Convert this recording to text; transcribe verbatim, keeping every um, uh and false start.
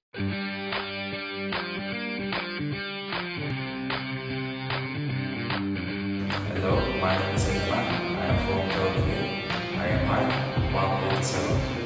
Hello, my name is Iman. I am from Tokyo. I am Mike, one eighty-seven.